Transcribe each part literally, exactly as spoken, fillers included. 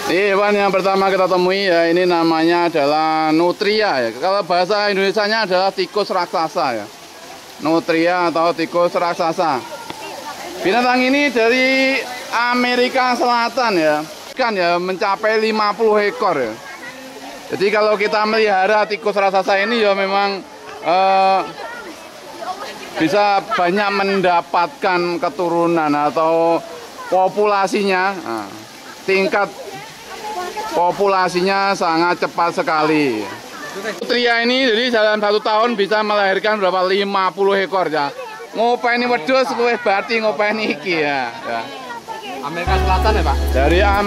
Ini hewan yang pertama kita temui ya, ini namanya adalah nutria ya. Kalau bahasa Indonesianya adalah tikus raksasa ya. Nutria atau tikus raksasa. Binatang ini dari Amerika Selatan ya. Kan ya mencapai lima puluh ekor ya. Jadi kalau kita melihara tikus raksasa ini ya memang eh, bisa banyak mendapatkan keturunan atau populasinya. Nah, tingkat populasinya sangat cepat sekali. Nutria ini jadi dalam satu tahun bisa melahirkan berapa lima puluh ekor ya. Ngopeni wedhus luwih bati ngopeni iki ya. ya. Amerika Selatan ya, Pak? Dari Am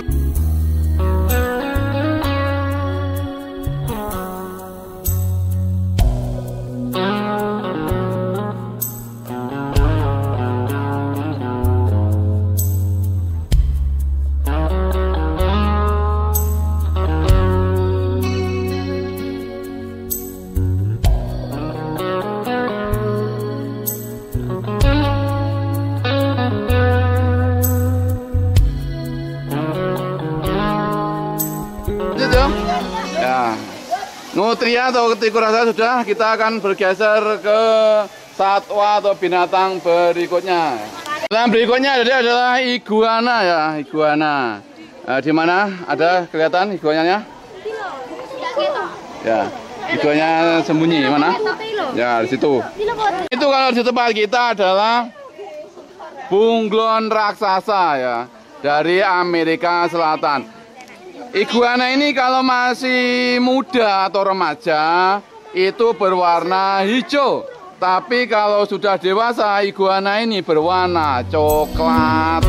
ya, nutria atau tikus raksasa sudah, kita akan bergeser ke satwa atau binatang berikutnya. Yang berikutnya jadi adalah iguana ya, iguana. Nah, di mana ada kelihatan iguananya? Ya, iguananya sembunyi mana? Ya, di situ. Itu kalau di tempat kita adalah bunglon raksasa ya, dari Amerika Selatan. Iguana ini kalau masih muda atau remaja itu berwarna hijau. Tapi kalau sudah dewasa iguana ini berwarna coklat.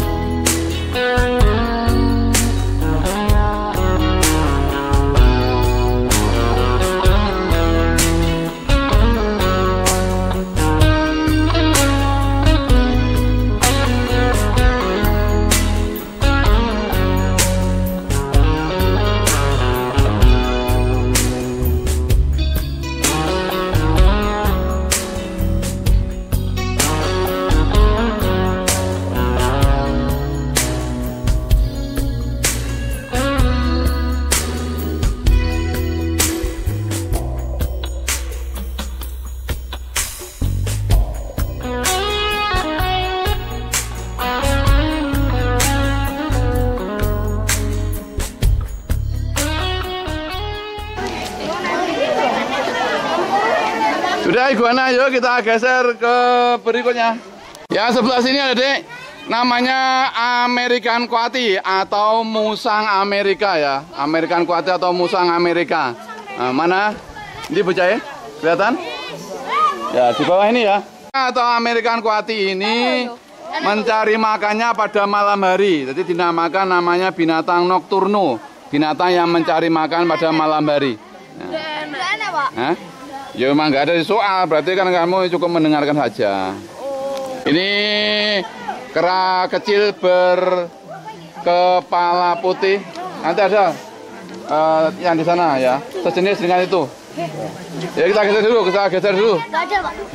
Sudah iguana, yuk kita geser ke berikutnya. Ya, sebelah sini ada dek, namanya American Coati atau musang Amerika ya. American Coati atau musang Amerika. Nah, mana? Ini bocah ya? Kelihatan? Ya, di bawah ini ya. Atau American Coati ini mencari makannya pada malam hari. Jadi dinamakan namanya binatang nocturno. Binatang yang mencari makan pada malam hari. Nah. Ya memang nggak ada soal, berarti kan kamu cukup mendengarkan saja. Ini kera kecil berkepala putih. Nanti ada uh, yang di sana ya, sejenis dengan itu. Ya kita geser dulu, kita geser dulu. Nggak ada, Pak.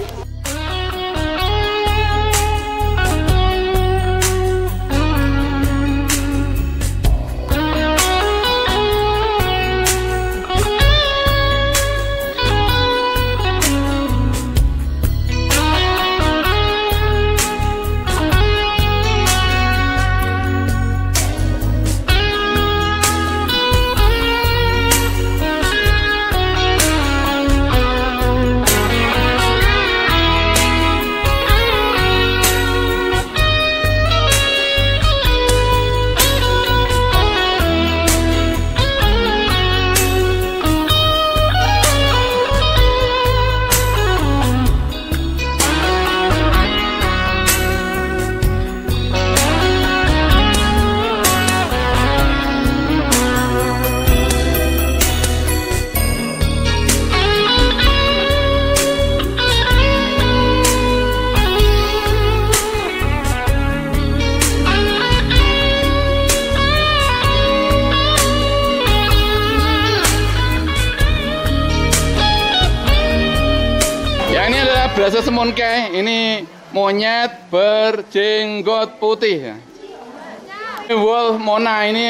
Brasa semonke, ini monyet berjenggot putih ya. Wolf Mona ini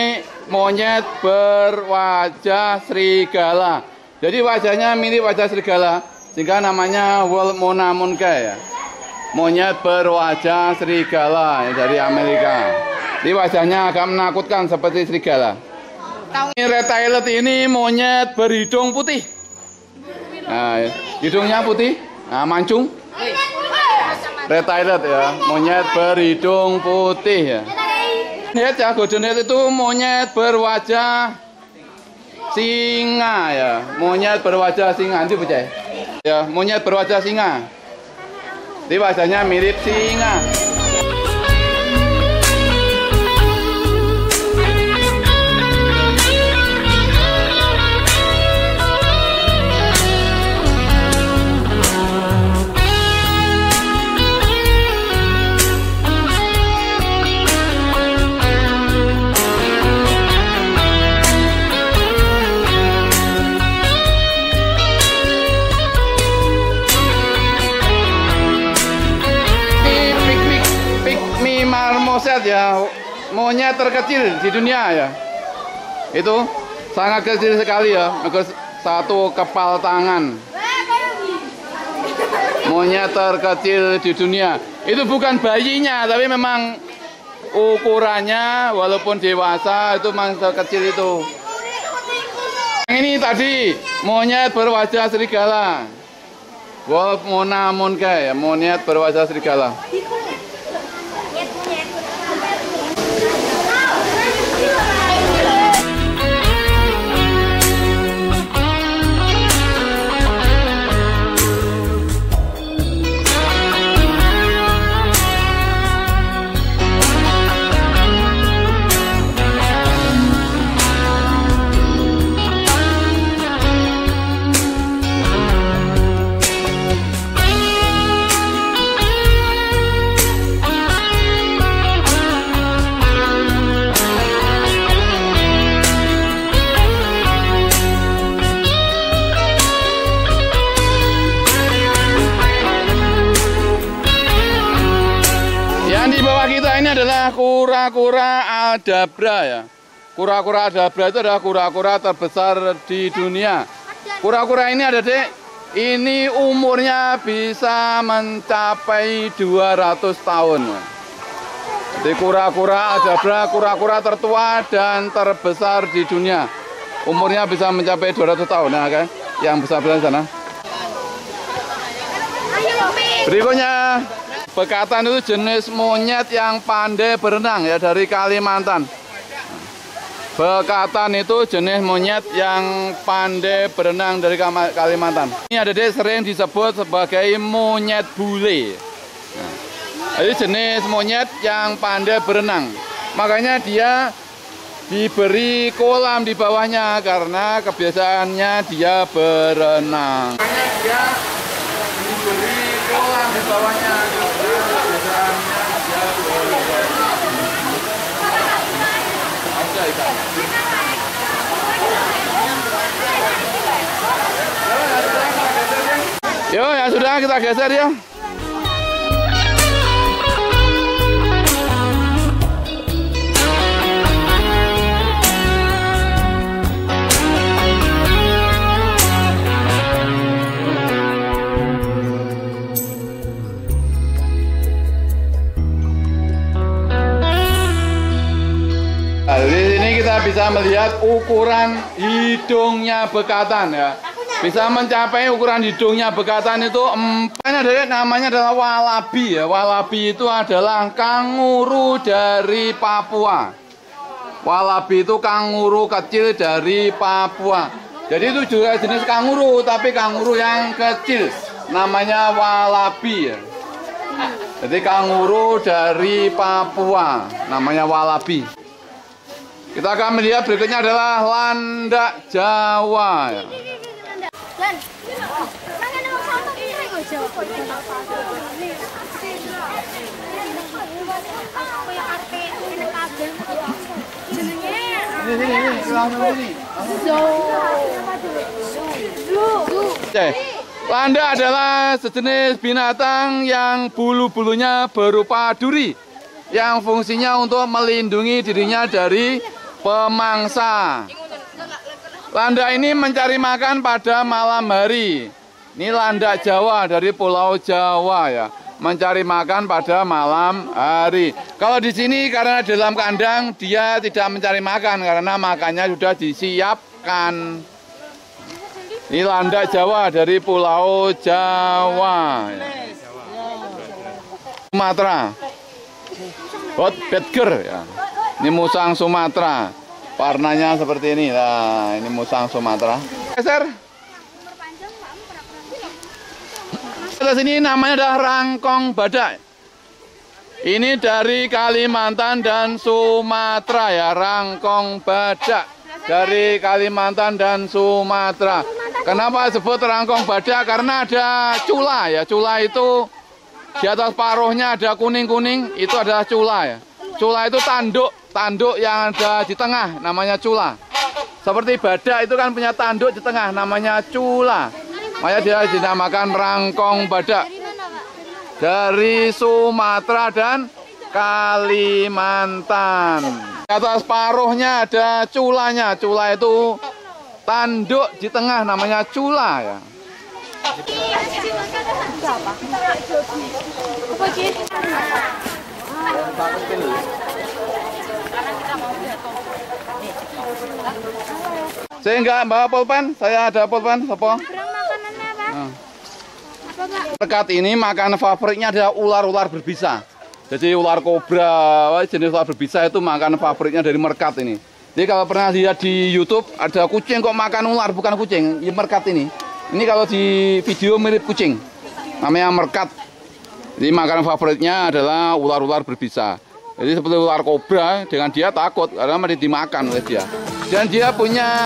monyet berwajah serigala. Jadi wajahnya mirip wajah serigala, sehingga namanya Wolfmona moncae ya. Monyet berwajah serigala ya, dari Amerika. Jadi wajahnya agak menakutkan seperti serigala. Ini red tailed ini monyet berhidung putih. Nah, hidungnya putih, nah, mancung. Red tailed ya, monyet berhidung putih ya. Lihat ya, golden head itu monyet berwajah singa ya, monyet berwajah singa. Nanti baca ya, monyet berwajah singa. Jadi wajahnya mirip singa. Marmoset ya, monyet terkecil di dunia ya. Itu sangat kecil sekali ya, satu kepal tangan. Monyet terkecil di dunia. Itu bukan bayinya, tapi memang ukurannya walaupun dewasa itu memang terkecil itu. Yang ini tadi monyet berwajah serigala. Wolfmona moncae ya, monyet berwajah serigala. Di bawah kita ini adalah kura-kura aldabra ya. Kura-kura aldabra itu adalah kura-kura terbesar di dunia. Kura-kura ini ada dek, ini umurnya bisa mencapai dua ratus tahun. Jadi kura-kura aldabra, kura-kura tertua dan terbesar di dunia. Umurnya bisa mencapai dua ratus tahun ya kan? Yang besar-besar sana. Berikutnya, bekatan itu jenis monyet yang pandai berenang ya, dari Kalimantan. Bekatan itu jenis monyet yang pandai berenang dari Kalimantan. Ini ada deh, sering disebut sebagai monyet bule. Nah, ini jenis monyet yang pandai berenang. Makanya dia diberi kolam di bawahnya karena kebiasaannya dia berenang. Makanya dia diberi kolam di bawahnya. Yo, ya sudah, kita geser ya. Nah, di sini kita bisa melihat ukuran hidungnya bekatan ya. Bisa mencapai ukuran hidungnya bekatan itu empat. Ini adalah, namanya adalah walabi ya. Walabi itu adalah kanguru dari Papua. Walabi itu kanguru kecil dari Papua. Jadi itu juga jenis kanguru, tapi kanguru yang kecil. Namanya walabi ya. Jadi kanguru dari Papua, namanya walabi. Kita akan melihat berikutnya adalah landak Jawa ya. Landak adalah sejenis binatang yang bulu-bulunya berupa duri, yang fungsinya untuk melindungi dirinya dari pemangsa. Landak ini mencari makan pada malam hari. Ini landak Jawa dari Pulau Jawa ya, mencari makan pada malam hari. Kalau di sini karena dalam kandang dia tidak mencari makan karena makannya sudah disiapkan. Ini landak Jawa dari Pulau Jawa. Ya. Sumatera. Hot Bedger ya. Ini musang Sumatera. Warnanya seperti ini. Nah, ini musang Sumatera. Geser. Sini namanya adalah rangkong badak. Ini dari Kalimantan dan Sumatera ya, rangkong badak dari Kalimantan dan Sumatera. Kenapa disebut rangkong badak? Karena ada cula ya. Cula itu di atas paruhnya ada kuning-kuning, itu adalah cula ya. Cula itu tanduk, tanduk yang ada di tengah namanya cula. Seperti badak itu kan punya tanduk di tengah namanya cula. Makanya dia dinamakan rangkong badak. Dari Sumatera dan Kalimantan. Di atas paruhnya ada culanya. Cula itu tanduk di tengah namanya cula ya. Saya nggak bawa pulpen, saya ada pulpen, sopo. Merkat ini makan favoritnya adalah ular-ular berbisa. Jadi ular kobra, jenis ular berbisa itu makan favoritnya dari merkat ini. Jadi kalau pernah lihat di YouTube ada kucing kok makan ular, bukan kucing, ini merkat ini. Ini kalau di video mirip kucing, namanya merkat. Jadi makanan favoritnya adalah ular-ular berbisa. Jadi seperti ular kobra, dengan dia takut karena masih dimakan oleh dia. Dan dia punya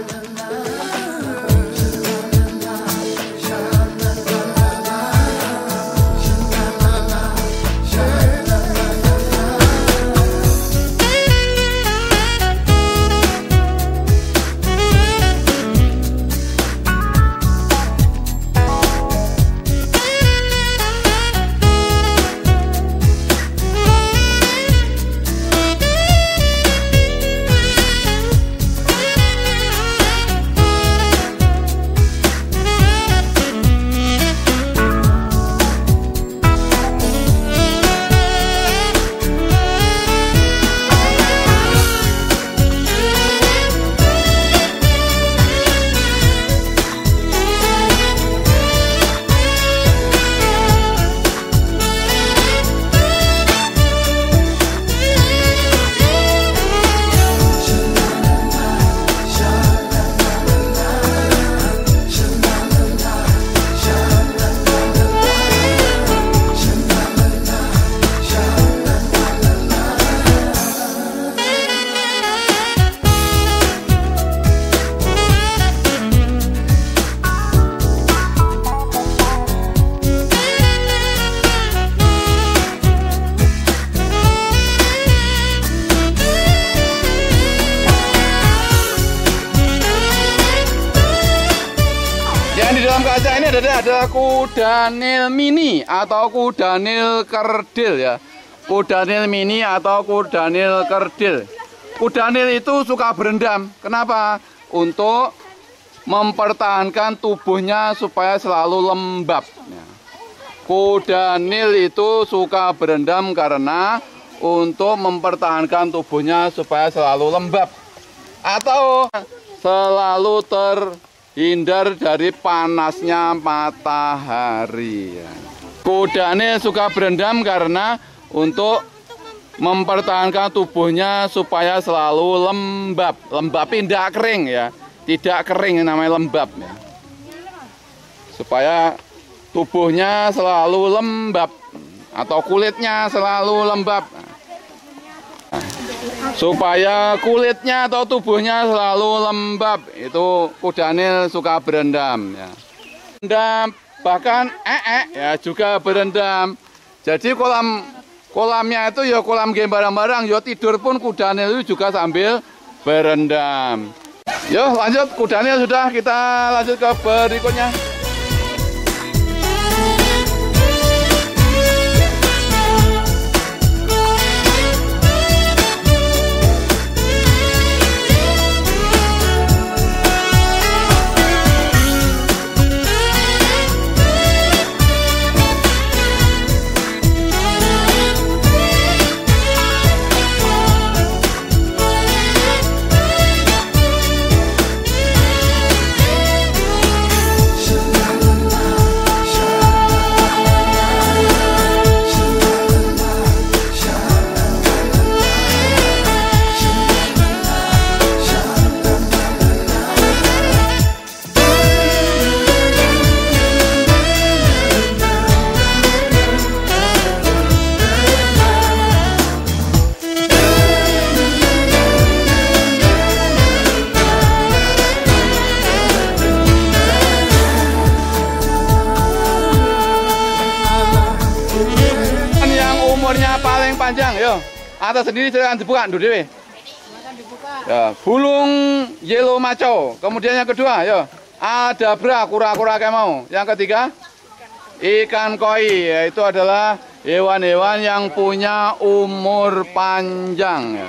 kaca ini ada ada kudanil mini atau kudanil kerdil ya. Kudanil mini atau kudanil kerdil. Kudanil itu suka berendam. Kenapa? Untuk mempertahankan tubuhnya supaya selalu lembab. Kudanil itu suka berendam karena untuk mempertahankan tubuhnya supaya selalu lembab atau selalu ter hindar dari panasnya matahari. Kudanil suka berendam karena untuk mempertahankan tubuhnya supaya selalu lembab. Lembab tidak kering ya, tidak kering namanya lembab ya. Supaya tubuhnya selalu lembab atau kulitnya selalu lembab. Supaya kulitnya atau tubuhnya selalu lembab, itu kudanil suka berendam ya. Berendam, bahkan ee ya juga berendam. Jadi kolam kolamnya itu ya kolam game barang-barang, ya tidur pun kudanil itu juga sambil berendam. Yuk lanjut, kudanil sudah, kita lanjut ke berikutnya. atas sendiri silakan dibuka dulu dewe. Ya, bulung yellow macaw. Kemudian yang kedua, ya, ada bra kura-kura kayak mau. Yang ketiga, ikan koi, yaitu adalah hewan-hewan yang punya umur panjang. Ya.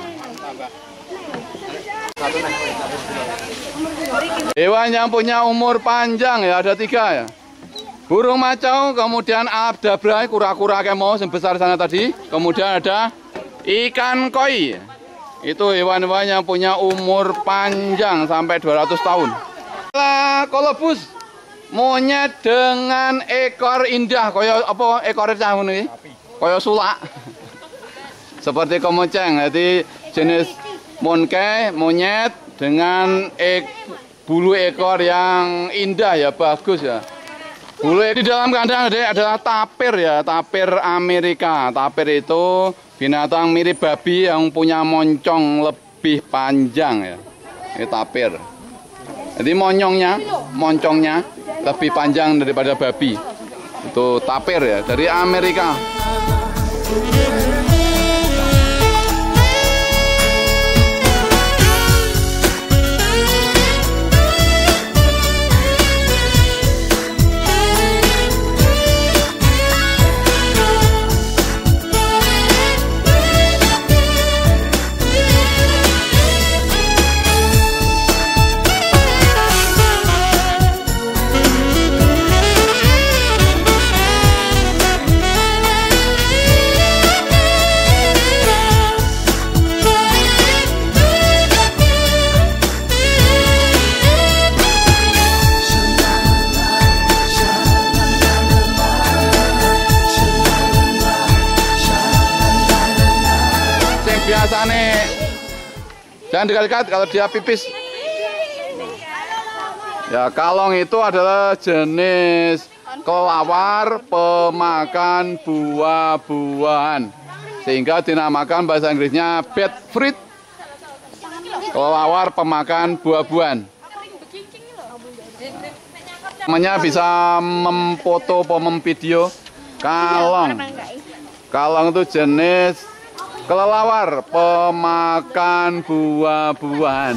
Hewan yang punya umur panjang ya ada tiga ya. Burung macaw, kemudian ada bra kura-kura kayak mau sebesar sana tadi. Kemudian ada ikan koi. Itu hewan-hewan yang punya umur panjang sampai dua ratus tahun. Kolobus, monyet dengan ekor indah, koyo apa ekor cah ini? Koyo sulak. Seperti kemoceng, jadi jenis monke, monyet dengan ek, bulu ekor yang indah ya, bagus ya. Bulu di dalam kandang adalah tapir ya, tapir Amerika. Tapir itu binatang mirip babi yang punya moncong lebih panjang ya. Ini tapir. Jadi monyongnya, moncongnya lebih panjang daripada babi. Itu tapir ya, dari Amerika. Biasanya jangan dekat-dekat kalau dia pipis. Ya, kalong itu adalah jenis kelelawar pemakan buah-buahan, sehingga dinamakan bahasa Inggrisnya bed fruit. Kelelawar pemakan buah-buahan. Namanya bisa memfoto, memvideo kalong. Kalong itu jenis kelelawar pemakan buah-buahan.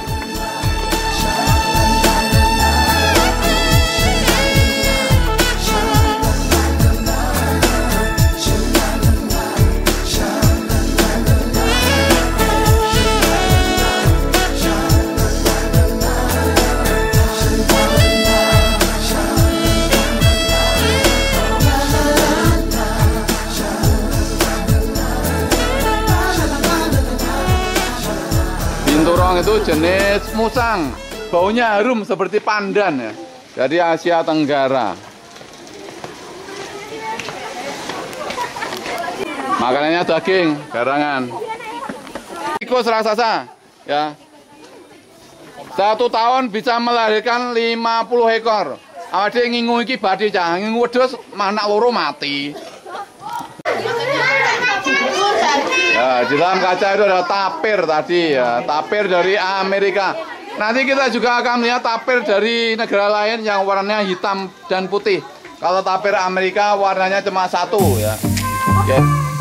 Binturong itu jenis musang, baunya harum seperti pandan ya, dari Asia Tenggara. Makanannya daging, garangan. Tikus raksasa, ya, satu tahun bisa melahirkan lima puluh ekor. Ada yang ngingu iki badi cah, ngingu wedhus anak loro mati. Ya, di dalam kaca itu ada tapir tadi ya, tapir dari Amerika. Nanti kita juga akan melihat tapir dari negara lain yang warnanya hitam dan putih. Kalau tapir Amerika warnanya cuma satu ya. Oke.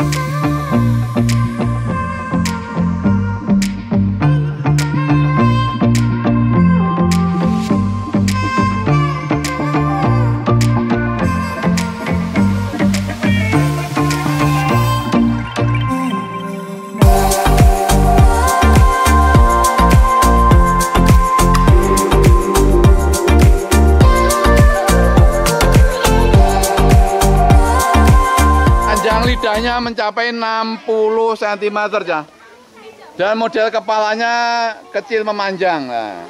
Lidahnya mencapai enam puluh sentimeter ya. Dan model kepalanya kecil memanjang. Nah.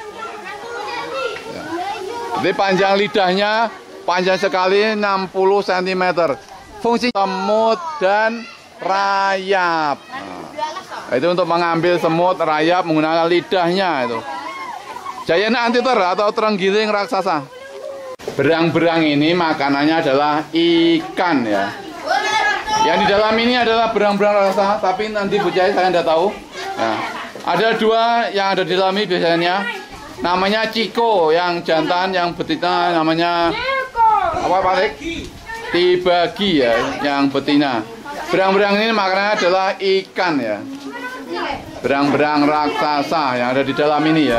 Jadi panjang lidahnya panjang sekali enam puluh sentimeter. Fungsi semut dan rayap. Nah, itu untuk mengambil semut, rayap menggunakan lidahnya itu. Giant antiter atau terenggiling raksasa. Berang-berang ini makanannya adalah ikan ya. Yang di dalam ini adalah berang-berang raksasa, tapi nanti bujai saya tidak tahu. Ya. Ada dua yang ada di dalam ini biasanya. Namanya Ciko, yang jantan, yang betina namanya apa Pak? Tibagi ya, yang betina. Berang-berang ini makanannya adalah ikan ya. Berang-berang raksasa yang ada di dalam ini ya.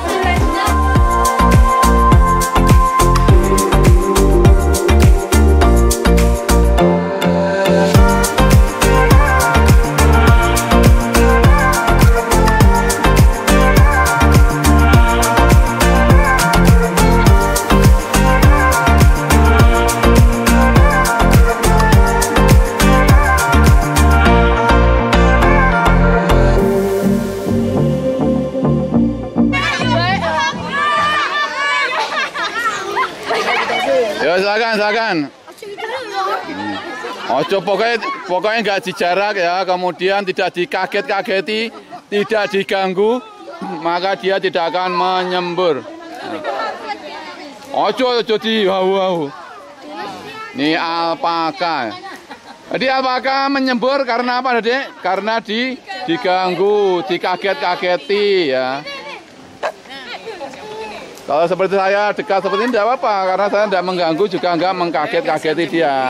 Ya silakan, silakan. Ojo pokoknya pokoknya nggak dijarak ya, kemudian tidak dikaget-kageti, tidak diganggu, maka dia tidak akan menyembur. Ojo ojo di wow wow. Ini alpaka. Jadi alpaka menyembur karena apa, Dek? Karena di diganggu, dikaget-kageti ya. Kalau seperti saya dekat seperti ini tidak apa-apa, karena saya tidak mengganggu juga nggak mengkaget-kageti dia.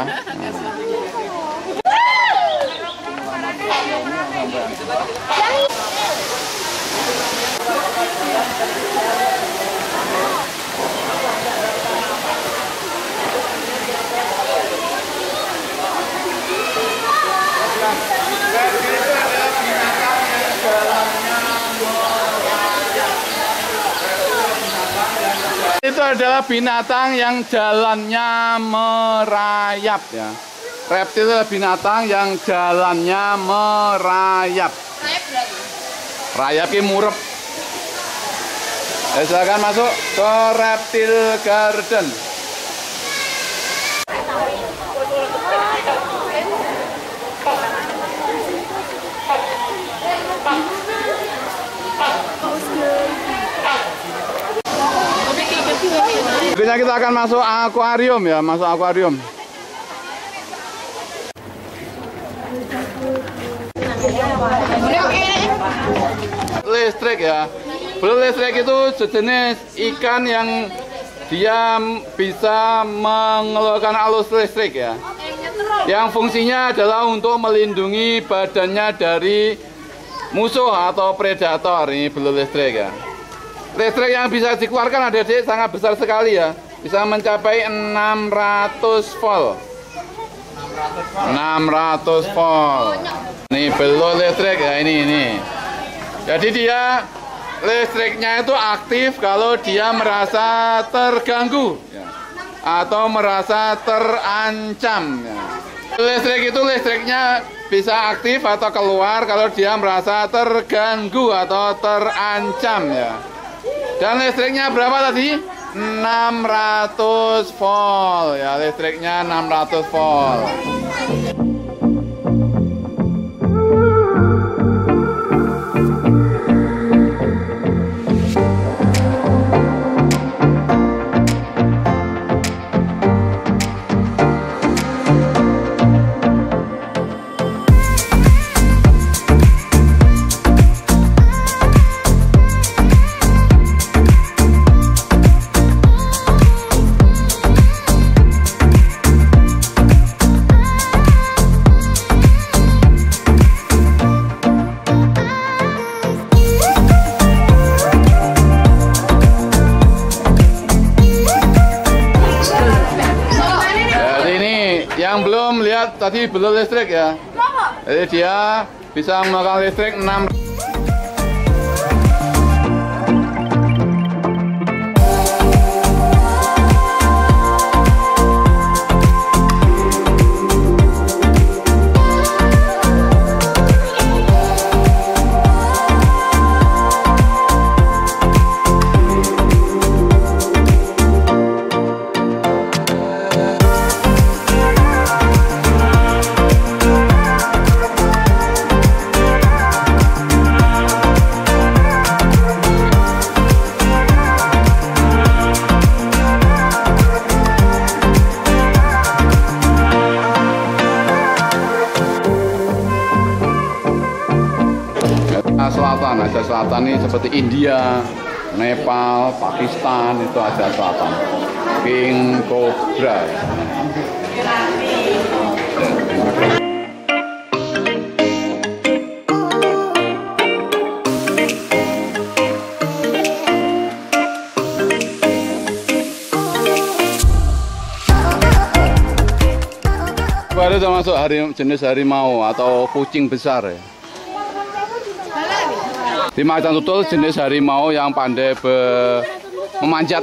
Itu adalah binatang yang jalannya merayap ya. Reptil adalah binatang yang jalannya merayap. Rayap ini murep. Ya, silakan masuk ke Reptil Garden. Berikutnya kita akan masuk akuarium ya, masuk akuarium. Listrik ya. Belum listrik itu sejenis ikan yang dia bisa mengeluarkan arus listrik ya. Yang fungsinya adalah untuk melindungi badannya dari musuh atau predator. Ini belum listrik ya. Listrik yang bisa dikeluarkan adik-adik sangat besar sekali ya. Bisa mencapai enam ratus volt. enam ratus volt. Ini belum listrik ya, ini ini. Jadi dia listriknya itu aktif kalau dia merasa terganggu ya, atau merasa terancam ya. Listrik itu listriknya bisa aktif atau keluar kalau dia merasa terganggu atau terancam ya. Dan listriknya berapa tadi? enam ratus volt ya, listriknya enam ratus volt. Yang belum lihat tadi belum listrik ya. Jadi dia bisa menggunakan listrik enam. Selatan, Asia Selatan ini seperti India, Nepal, Pakistan, itu Asia Selatan. King Cobra. itu termasuk hari, jenis harimau atau kucing besar ya. Di Macan Tutul jenis harimau yang pandai be memanjat.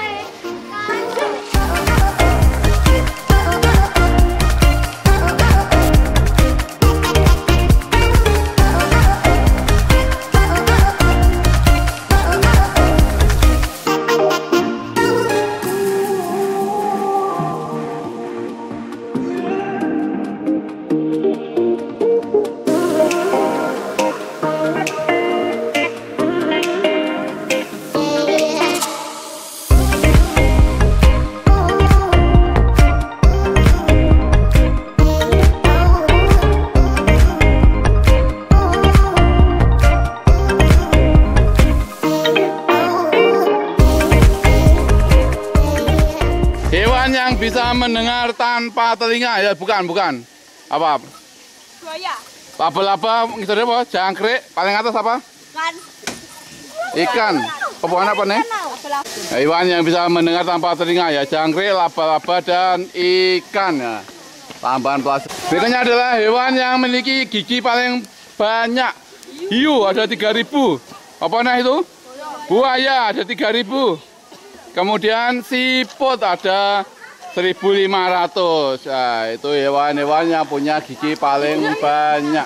Yang bisa mendengar tanpa telinga ya, bukan bukan apa? Buaya. Laba-laba gitu deh, bos. Jangkrik paling atas apa? Ikan. Ikan. Kebuan apa nih? Hewan yang bisa mendengar tanpa telinga ya, jangkrik, laba-laba dan ikan ya. Tambahan plastik. Berikutnya adalah hewan yang memiliki gigi paling banyak. Hiu ada tiga ribu. Apa nah itu? Buaya ada tiga ribu. Kemudian siput ada seribu lima ratus. Nah, itu hewan-hewan yang punya gigi paling banyak.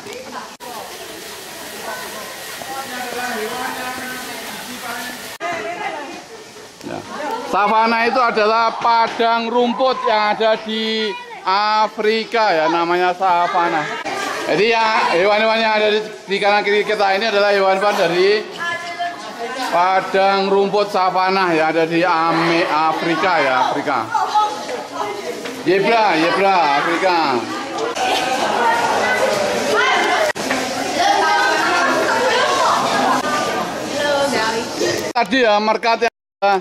Nah, savana itu adalah padang rumput yang ada di Afrika ya, namanya savana. Jadi ya hewan-hewan yang ada di, di kanan kiri kita ini adalah hewan-hewan dari padang rumput savana yang ada di Ame, Afrika ya, Afrika. Zebra, zebra, Afrika. Tadi ya merkat ya,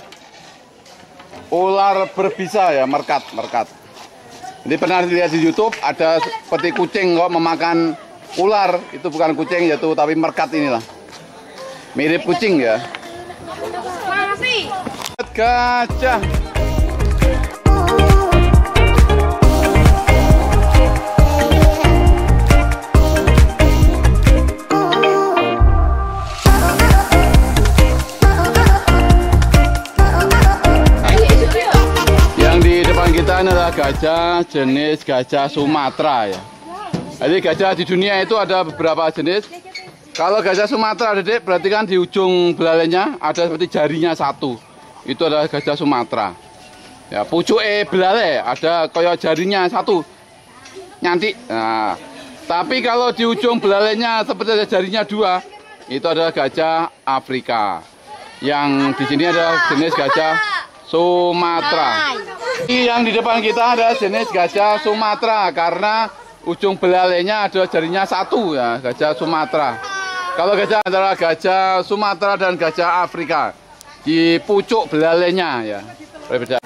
ular berbisa ya, merkat, merkat. Jadi pernah dilihat di YouTube ada seperti kucing kok memakan ular, itu bukan kucing yaitu tapi merkat inilah. Mirip kucing ya. Gajah. Yang di depan kita ini adalah gajah jenis gajah Sumatera ya. Jadi gajah di dunia itu ada beberapa jenis. Kalau gajah Sumatera, Dedek, berarti kan di ujung belalainya ada seperti jarinya satu. Itu adalah gajah Sumatera. Ya, pucuke belalai ada kayak jarinya satu. Nyantik. Nah, tapi kalau di ujung belalainya seperti ada jarinya dua, itu adalah gajah Afrika. Yang di sini ada jenis gajah Sumatera. Yang di depan kita ada jenis gajah Sumatera karena ujung belalainya ada jarinya satu ya, gajah Sumatera. Kalau gajah adalah gajah Sumatera dan gajah Afrika di pucuk belalainya ya, berbeda.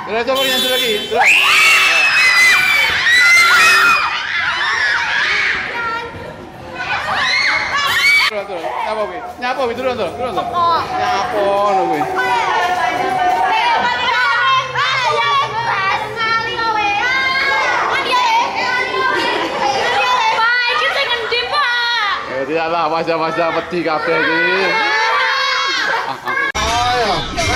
Terus coba nyanyi lagi. Terus. Terus terus. Nyapa wi? Nyapa wi turun tuh, turun tuh. Nyapa ngono kuwi. Ya lah, wajah-wajah peti kabeh iki. Ayo.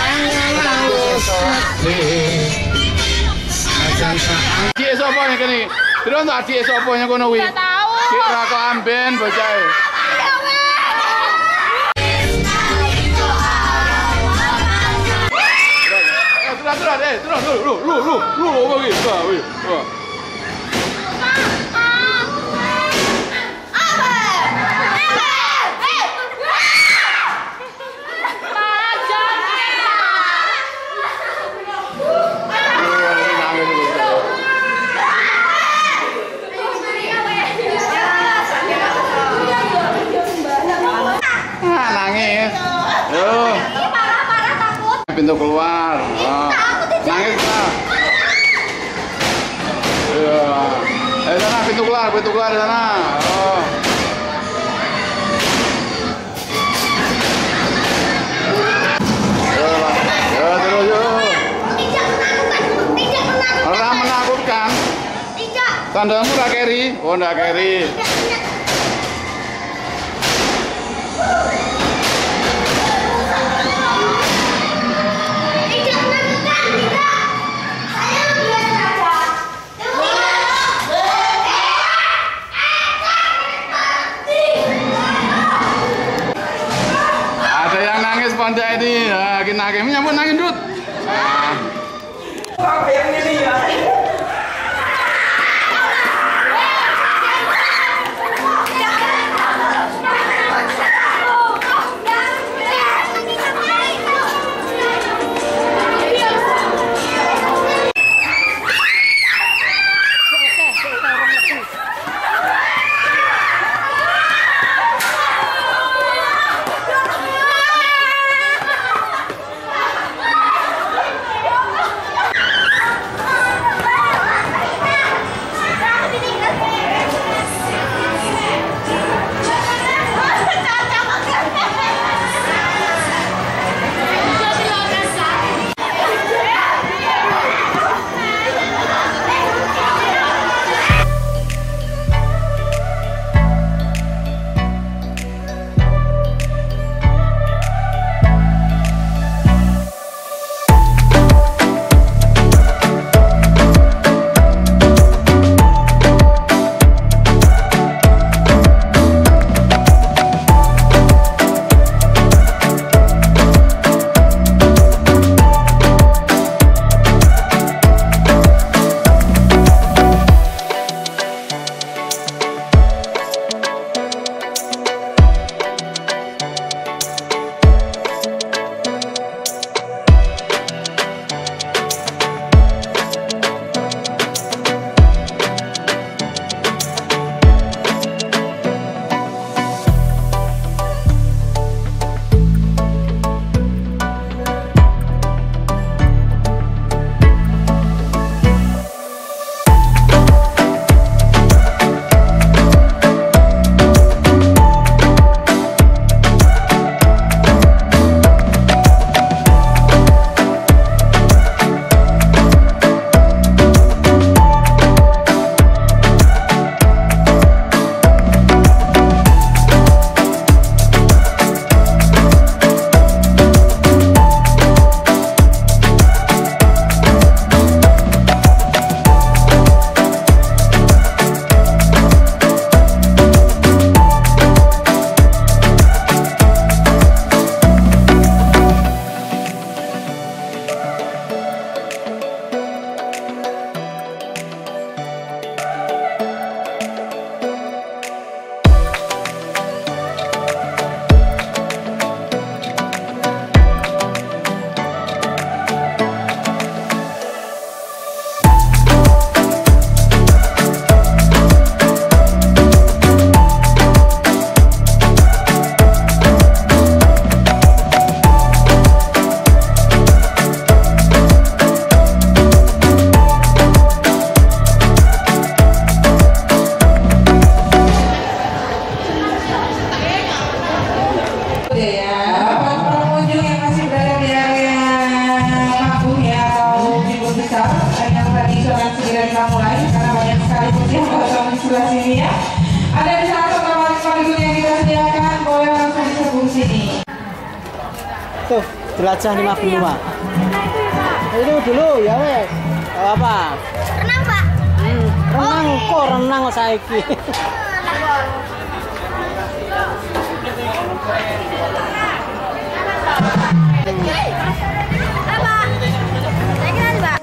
Adik sapa nek kene? Terus tak adik sapa yang kono kuwi? Enggak tahu. Dik ra kok amben bocah. Terus terus eh, terus lu lu lu lu lu apa iki? Wah, wih. Wah. Nangis. Yo. Parah-parah takut. Pintu keluar. Oh. Nangis lah. Iya. Eh sana pintu keluar, pintu keluar di sana. Oh. Yo, yo terus yo. Tidak menakutkan. Tidak menakutkan. Orang menakutkan. Tidak. Tandamu udah carry. Oh, udah carry. Tidak. Ada yang nangis pada ini, nah, kita nangis, nyambut nangis dud. Nah. Apa yang ini ya? segera kita mulai karena banyak sekali kursi yang kosong di sebelah sini ya. Ada di salah satu kamar sekaligus yang kita sediakan, boleh langsung disebut sini. Tuh, jelajah lima benua. Itu dulu ya wes. Gak apa-apa. Renang, Pak. Hmm, renang kok renang kok saiki. Apa? Saya kenal, Pak.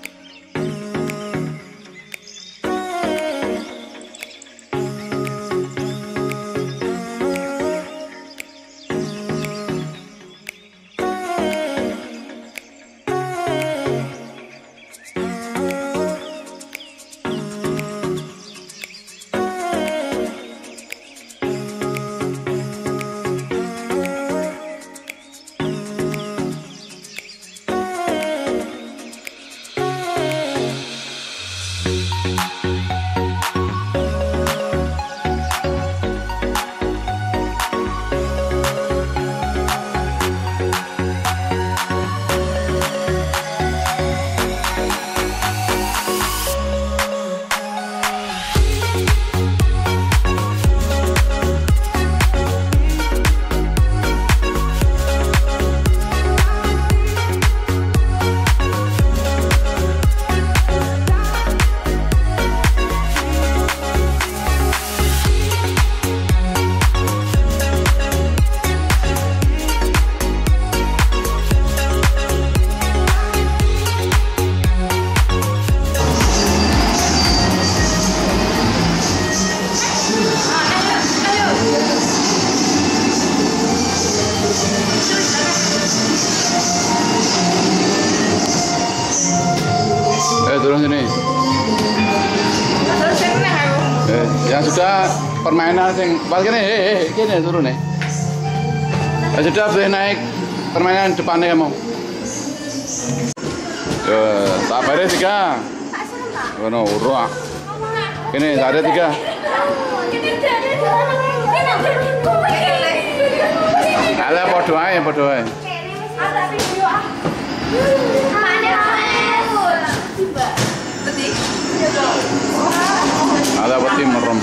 Eh, turun sini. Eh, yang sudah permainan sing pas kene, eh, eh, kene turun nih. Ya sudah boleh naik permainan depannya kamu. Eh, tak bayar tiga. Kono urah. Kene tak ada tiga. Ada podo ae, podo ae. Ada peti merem.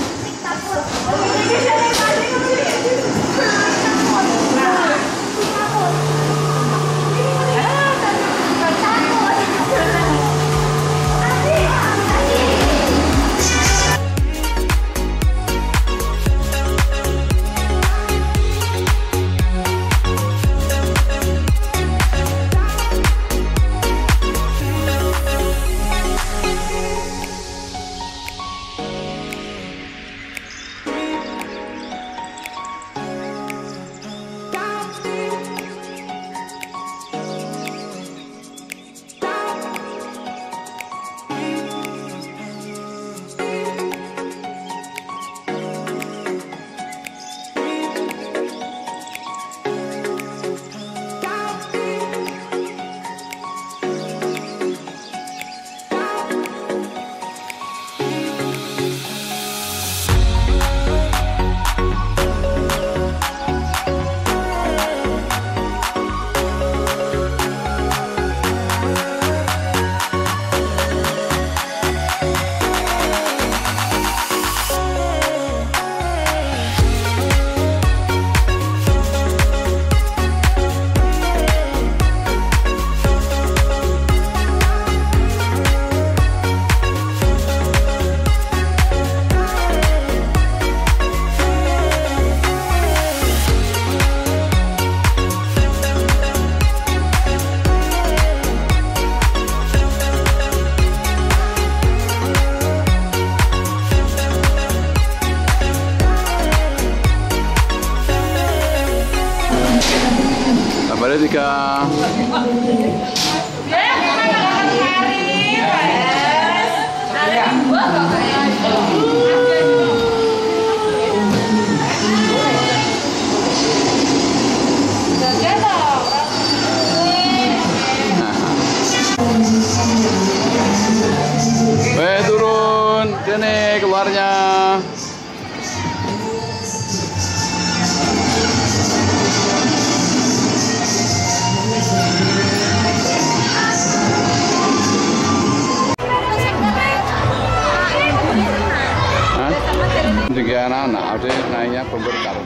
Balik tiga. Weh turun, sini keluarnya. ada anak-anak, ada naiknya pemberkar.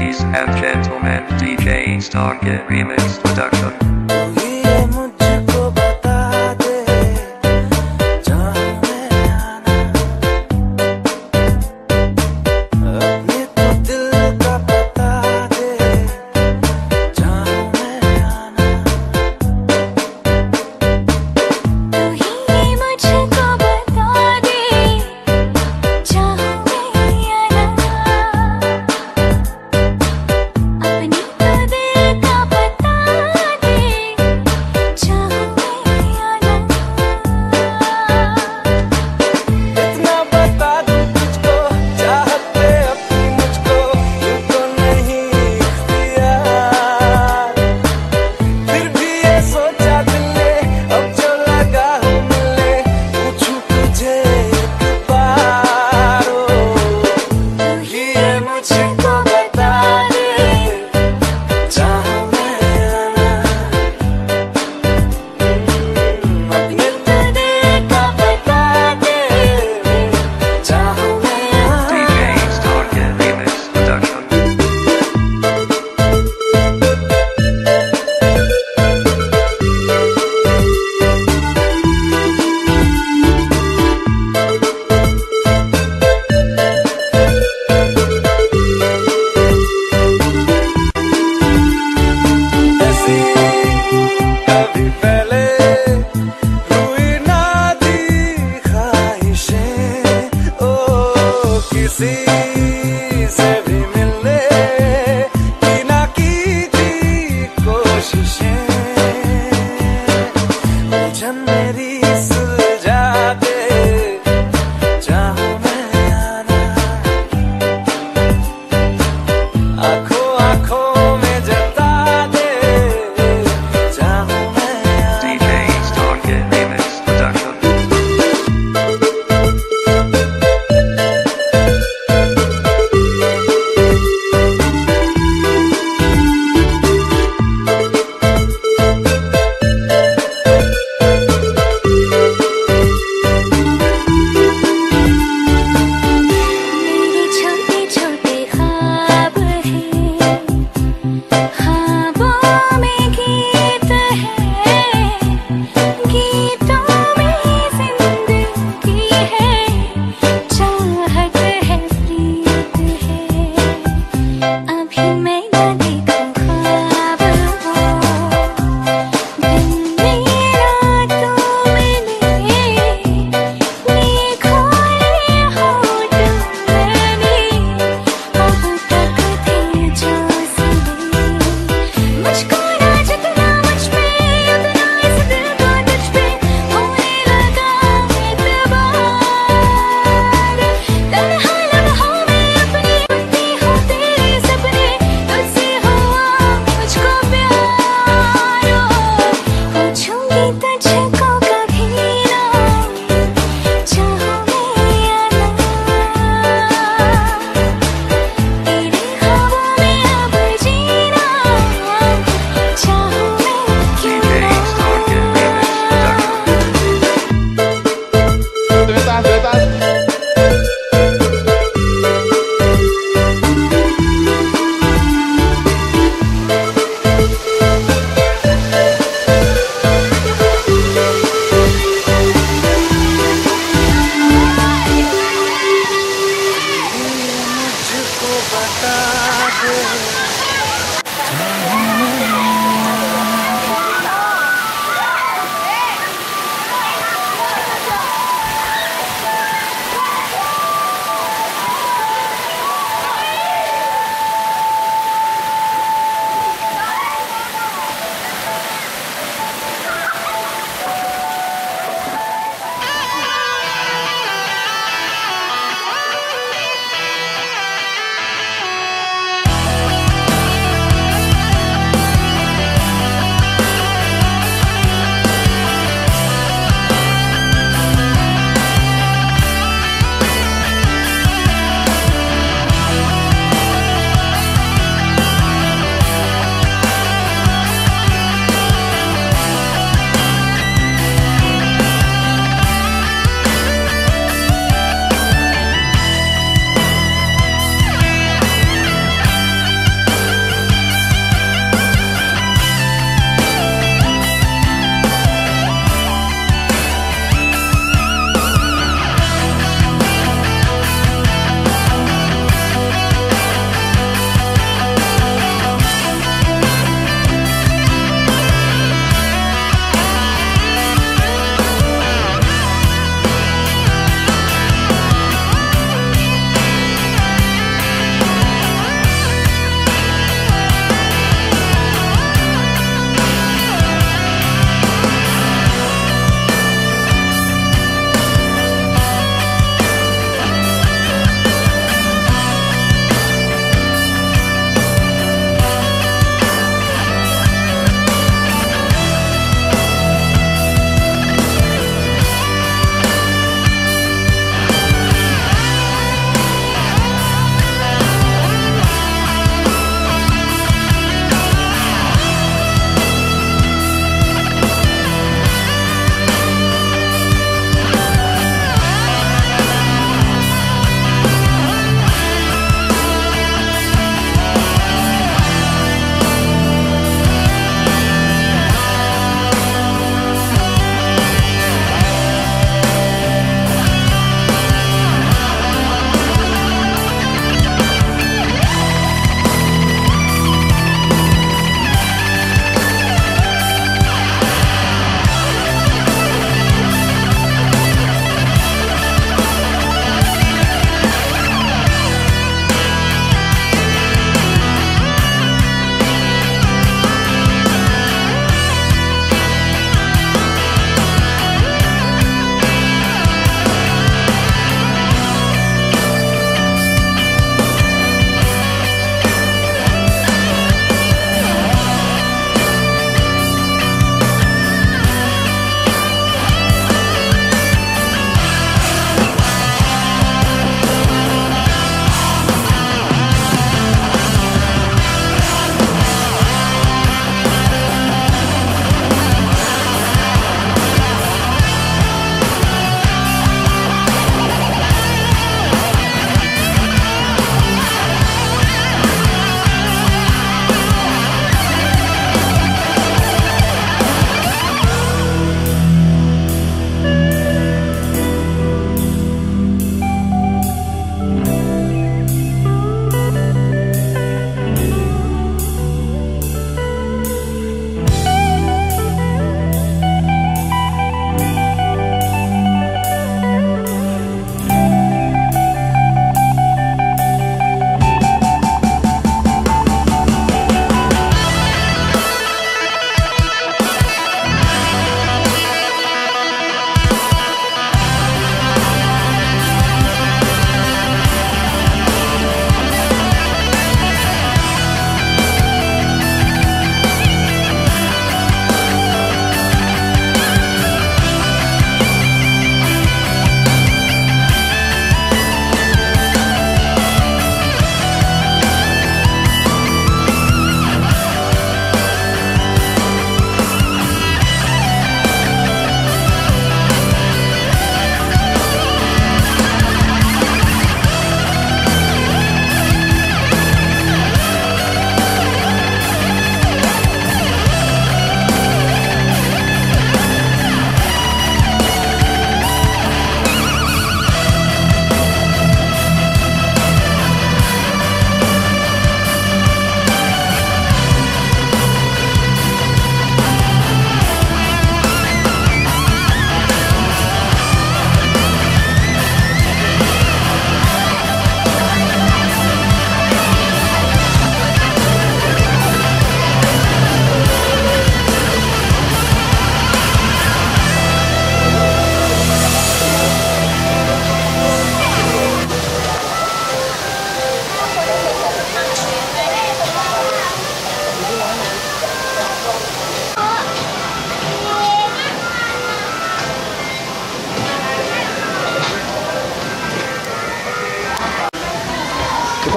Ladies and gentlemen, D J Starkid Remix Production. अपनी तो दिल का बता दे।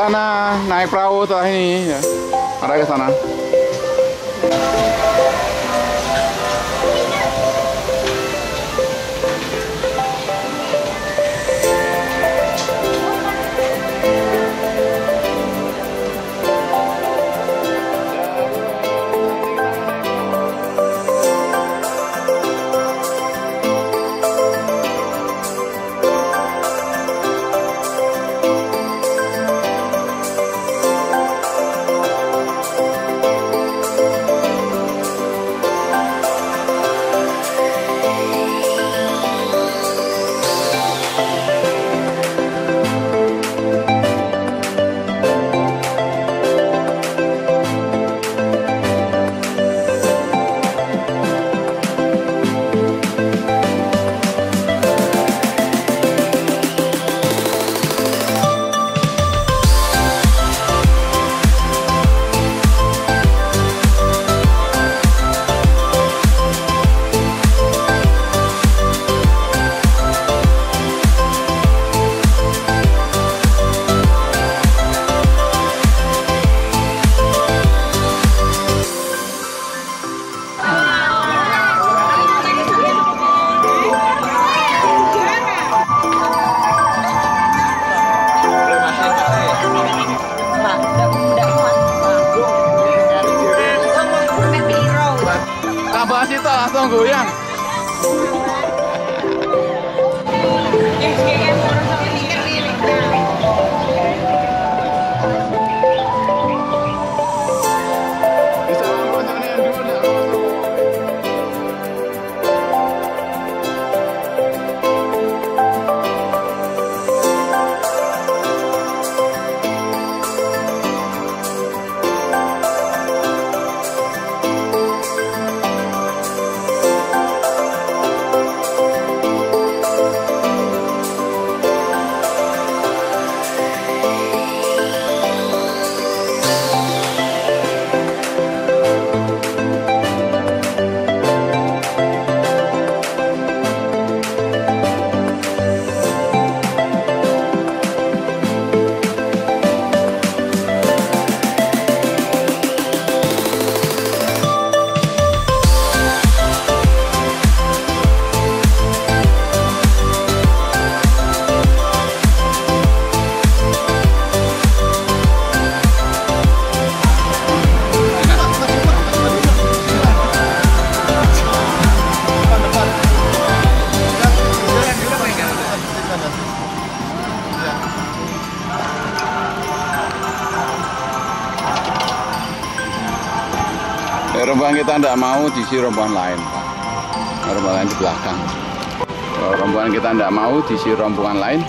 sana naik perahu setelah ini ya. Arah ke sana. Tambah situ langsung goyang. Ya, rombongan kita tidak mau diisi rombongan lain, Pak. Rombongan lain di belakang. Kalau rombongan kita tidak mau diisi rombongan lain.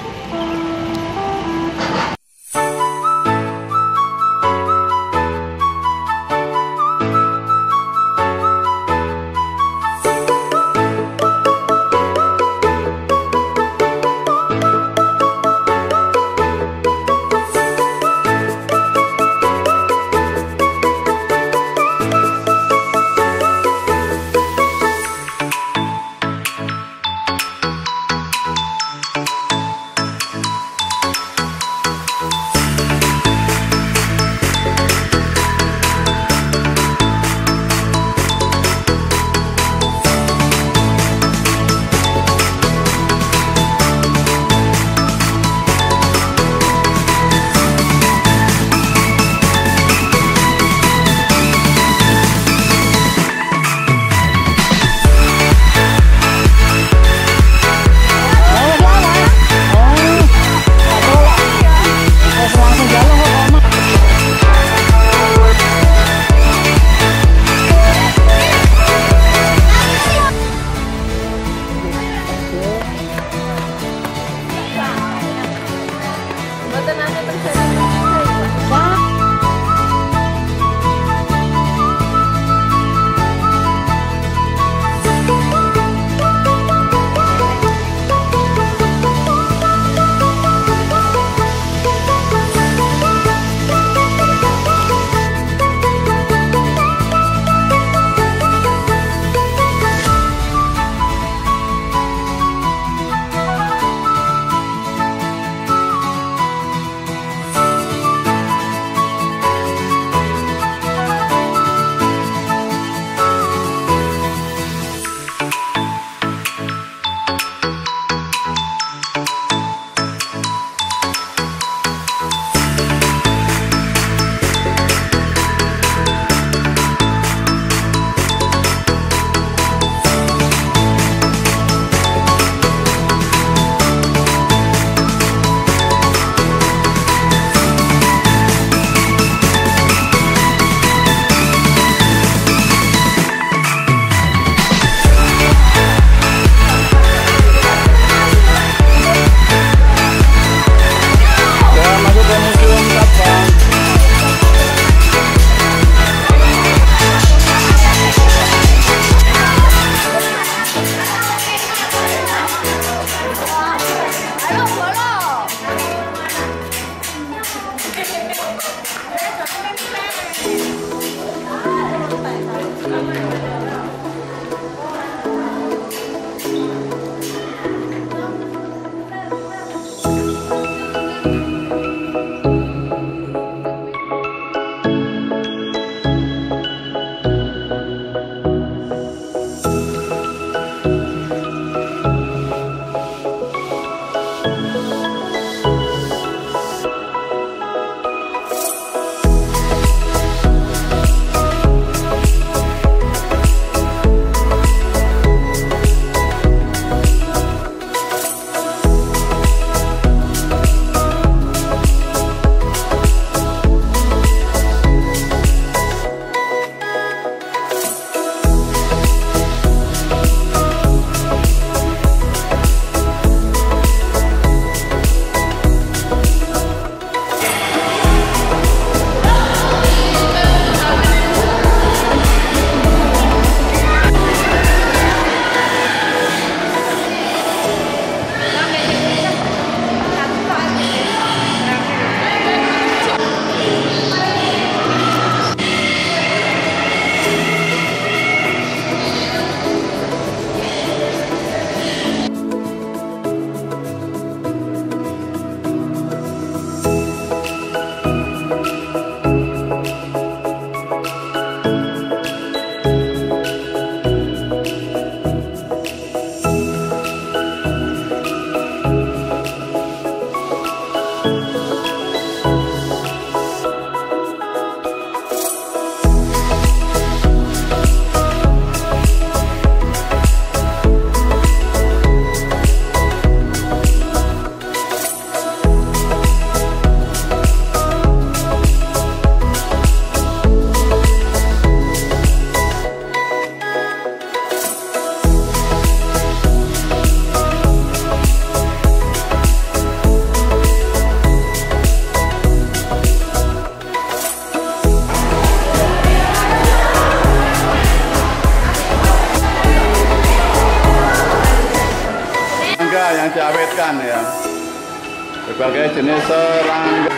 diawetkan ya. Berbagai jenis serangga.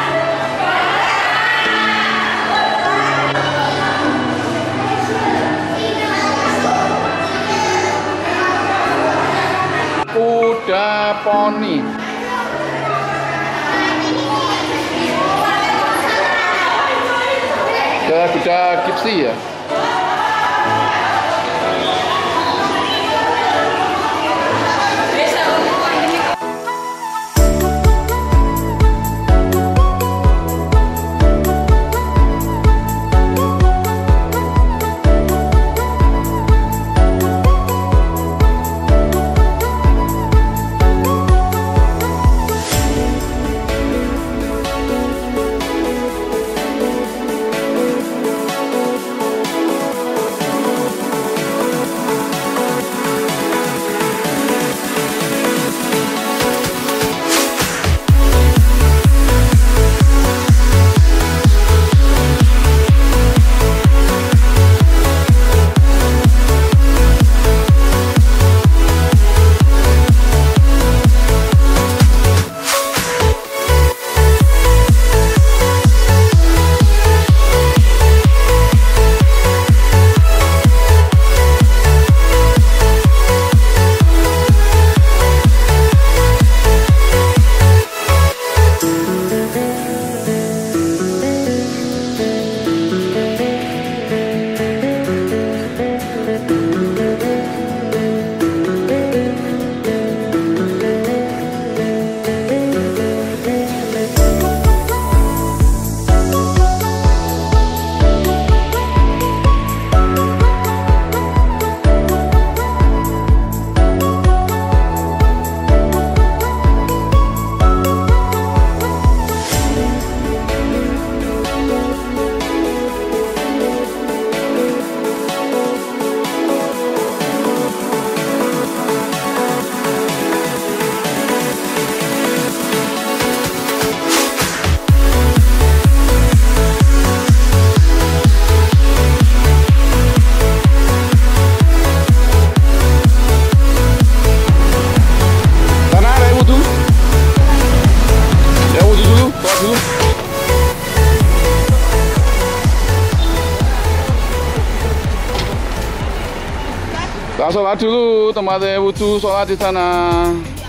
Kuda poni. Kuda gipsi ya. Kita sholat dulu, tempatnya wudhu, sholat di sana.